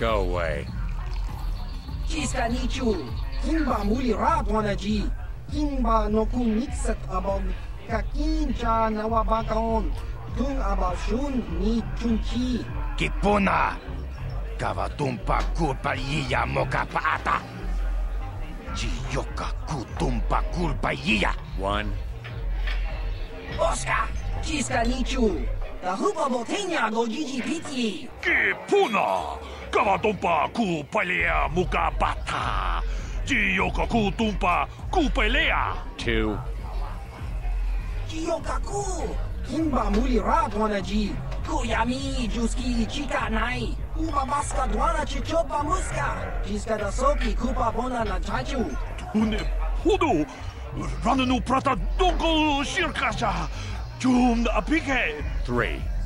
Go away. Jiska nichu. Kimba muli radwanaji. Kimba no kun mixat abog. Kakincha nawabakaon. Tung abashun ni chunchi. Kipuna. Kavatumpa kulpa yiya mokapaata. Jiyoka kutumpa kulpa yiya. 1. Oscar. Jiska nichu. The hupa botenya go gigi piti. Kipuna! Kavatumpa kupalea mukabata! Jiyoka kutumpa kupelea! 2. Jiyokaku. Kimba muli radwanaji. Kuyami juski chika nai. Uba baska dwana chichopa muska. Jiska da soki kupa bona na chachu. Une hudu! Rananu prata dongo shirkasha! Jum apike! 3.